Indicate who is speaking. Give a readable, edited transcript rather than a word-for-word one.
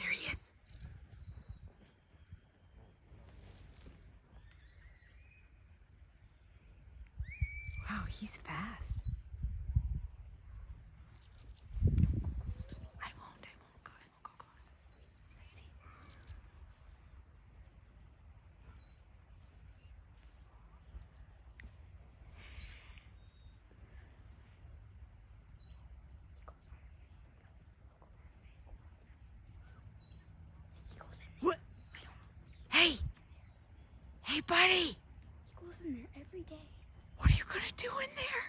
Speaker 1: There he is. Wow, he's fast. I won't go close. Let's see. He goes in there. What? I don't know. Hey! Hey, buddy! He goes in there every day. What are you gonna do in there?